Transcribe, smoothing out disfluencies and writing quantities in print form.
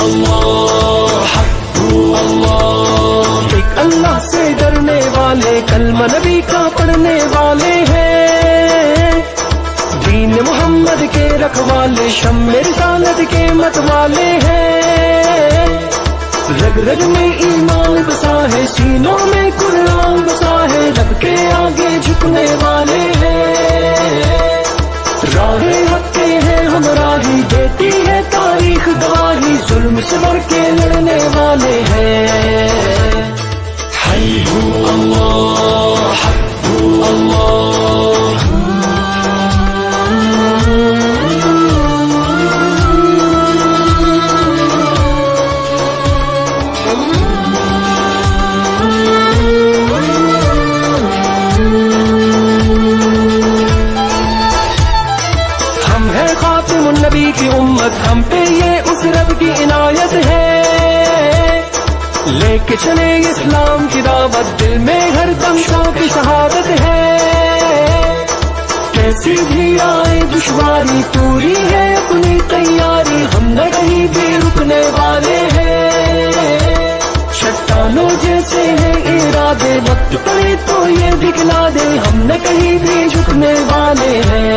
اللہ حق اللہ، ایک اللہ سے ڈرنے والے کلمہ نبی کا پڑھنے والے ہیں، دین محمد کے رکھوالے شمع رسالت کے مت والے ہیں، رگ رگ میں ایمان بسا ہے، سینوں میں قرآن بسا ہے، رب کے آگے جھکنے والے ہیں، راہ حق کے ہیں ہمراہی، دیتی ہے تاریخ گواہی، ظلم سے بڑھ کے لڑنے والے ہیں، حی ہو اللہ حق ہو اللہ۔ خاتم النبی کی امت، ہم پہ یہ اس رب کی عنایت ہے، لے کے چلے اسلام کی دعوت، دل میں ہر دم شوق کی شہادت ہے، کیسی بھی آئے دشواری پوری ہے اپنی تیاری، ہم نہ کہیں بھی رکنے والے ہیں، چٹانوں جیسے ہیں ارادے، وقت پڑے تو یہ دکھلا دے، ہم نہ کہیں بھی جھکنے والے ہیں،